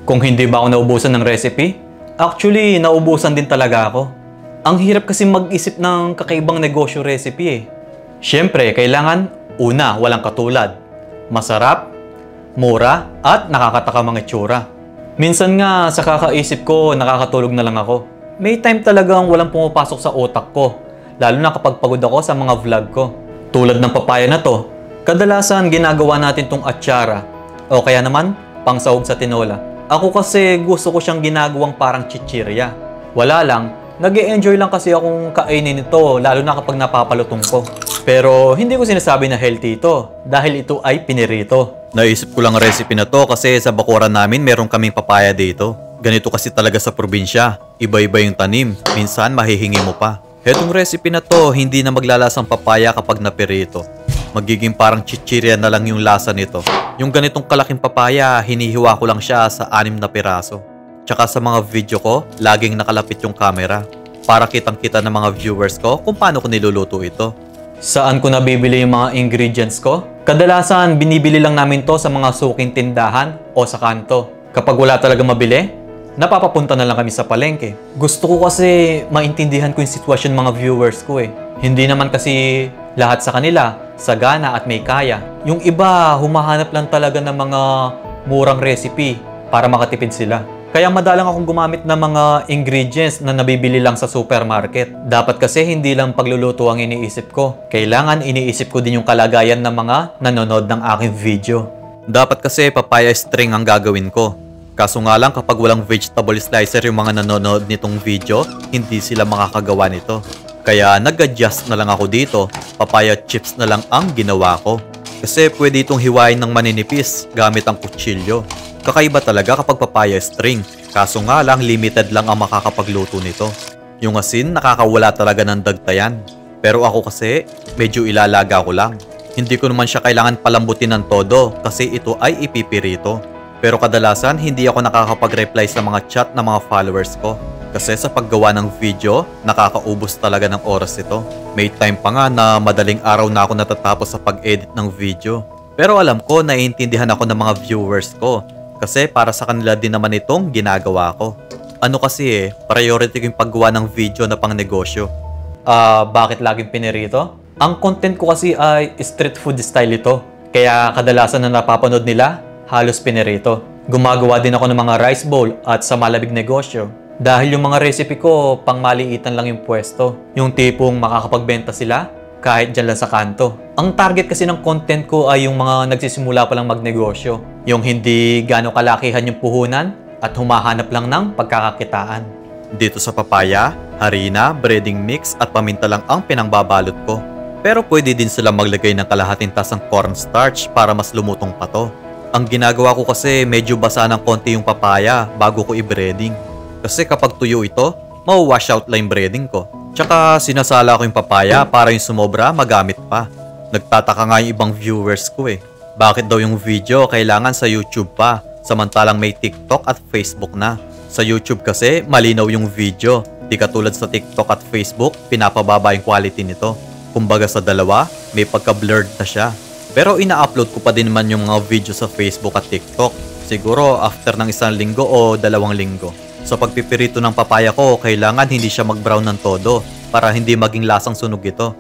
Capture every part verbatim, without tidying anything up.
Kung hindi ba ako naubusan ng recipe? Actually, naubusan din talaga ako. Ang hirap kasi mag-isip ng kakaibang negosyo recipe eh. Siyempre, kailangan una, walang katulad. Masarap, mura, at nakakatakam ang itsura. Minsan nga, sa kakaisip ko, nakakatulog na lang ako. May time talagang walang pumapasok sa utak ko. Lalo na kapag pagod ako sa mga vlog ko. Tulad ng papaya na to, kadalasan ginagawa natin tong atsara. O kaya naman, pangsahog sa tinola. Ako kasi gusto ko siyang ginagawang parang chichirya. Wala lang, nag-e-enjoy lang kasi akong kainin ito, lalo na kapag napapalutong ko. Pero hindi ko sinasabi na healthy ito, dahil ito ay pinirito. Naisip ko lang recipe na to kasi sa bakuran namin meron kaming papaya dito. Ganito kasi talaga sa probinsya, iba-iba yung tanim, minsan mahihingi mo pa. Hetong recipe na to, hindi na maglalasang papaya kapag napirito. Magiging parang chichirya na lang yung lasa nito. Yung ganitong kalaking papaya, hinihiwa ko lang siya sa anim na piraso. Tsaka sa mga video ko, laging nakalapit yung camera para kitang-kita ng mga viewers ko kung paano ko niluluto ito. Saan ko nabibili yung mga ingredients ko? Kadalasan, binibili lang namin to sa mga suking tindahan o sa kanto. Kapag wala talaga mabili, napapapunta na lang kami sa palengke. Gusto ko kasi maintindihan ko yung sitwasyon mga viewers ko eh. Hindi naman kasi lahat sa kanila sagana at may kaya. Yung iba, humahanap lang talaga ng mga murang recipe para makatipid sila. Kaya madalang akong gumamit ng mga ingredients na nabibili lang sa supermarket. Dapat kasi hindi lang pagluluto ang iniisip ko. Kailangan iniisip ko din yung kalagayan ng mga nanonood ng aking video. Dapat kasi papaya string ang gagawin ko. Kaso nga lang kapag walang vegetable slicer yung mga nanonood nitong video, hindi sila makakagawa nito. Kaya nag-adjust na lang ako dito, papaya chips na lang ang ginawa ko. Kasi pwede itong hiwain ng maninipis gamit ang kutsilyo. Kakaiba talaga kapag papaya string, kaso nga lang limited lang ang makakapagluto nito. Yung asin nakakawala talaga ng dagtayan. Pero ako kasi medyo ilalaga ko lang. Hindi ko naman siya kailangan palambutin ng todo kasi ito ay ipipirito. Pero kadalasan hindi ako nakakapag-reply sa mga chat ng mga followers ko. Kasi sa paggawa ng video, nakakaubos talaga ng oras ito. May time pa nga na madaling araw na ako natatapos sa pag-edit ng video. Pero alam ko, naiintindihan ako ng mga viewers ko. Kasi para sa kanila din naman itong ginagawa ko. Ano kasi eh, priority ko yung paggawa ng video na pang negosyo. Ah, uh, bakit laging pinirito? Ang content ko kasi ay street food style ito. Kaya kadalasan na napapanood nila, halos pinirito. Gumagawa din ako ng mga rice bowl at sa malabig negosyo. Dahil yung mga recipe ko, pang maliitan lang yung pwesto. Yung tipong makakapagbenta sila kahit dyan lang sa kanto. Ang target kasi ng content ko ay yung mga nagsisimula pa lang magnegosyo. Yung hindi gano'ng kalakihan yung puhunan at humahanap lang ng pagkakakitaan. Dito sa papaya, harina, breading mix at paminta lang ang pinangbabalot ko. Pero pwede din sila maglagay ng kalahating tasang cornstarch para mas lumutong pa to. Ang ginagawa ko kasi medyo basa ng konti yung papaya bago ko i-breading. Kasi kapag tuyo ito, mau-wash out lang yung breading ko. Tsaka sinasala ko yung papaya para yung sumobra magamit pa. Nagtataka nga yung ibang viewers ko eh. Bakit daw yung video kailangan sa YouTube pa, samantalang may TikTok at Facebook na. Sa YouTube kasi malinaw yung video. Di katulad sa TikTok at Facebook, pinapababa yung quality nito. Kumbaga sa dalawa, may pagka-blurred na siya. Pero ina-upload ko pa din naman yung mga video sa Facebook at TikTok. Siguro after ng isang linggo o dalawang linggo. Sa pagpipirito ng papaya ko, kailangan hindi siya mag-brown ng todo para hindi maging lasang sunog ito.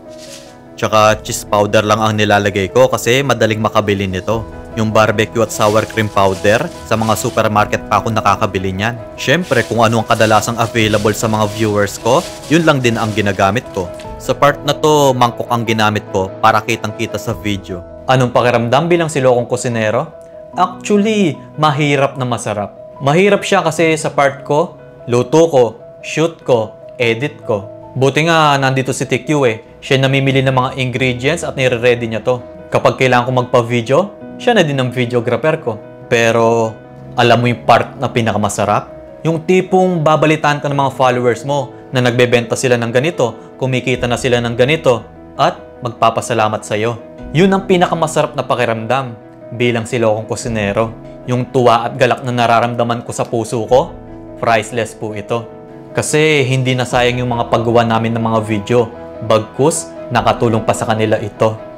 Tsaka cheese powder lang ang nilalagay ko kasi madaling makabili nito. Yung barbecue at sour cream powder, sa mga supermarket pa ako nakakabili niyan. Syempre kung ano ang kadalasang available sa mga viewers ko, yun lang din ang ginagamit ko. Sa part na to, mangkok ang ginamit ko para kitang-kita sa video. Anong pakiramdam bilang silokong kusinero? Actually, mahirap na masarap. Mahirap siya kasi sa part ko, luto ko, shoot ko, edit ko. Buti nga nandito si T Q eh. Siya namimili ng mga ingredients at nire-ready niya to. Kapag kailangan ko magpa-video, siya na din ang videographer ko. Pero alam mo yung part na pinakamasarap? Yung tipong babalitaan ka ng mga followers mo na nagbebenta sila ng ganito, kumikita na sila ng ganito, at magpapasalamat sa'yo. Yun ang pinakamasarap na pakiramdam bilang silokong kusinero. Yung tuwa at galak na nararamdaman ko sa puso ko, priceless po ito. Kasi hindi nasayang yung mga paggawa namin ng mga video. Bagkus, nakatulong pa sa kanila ito.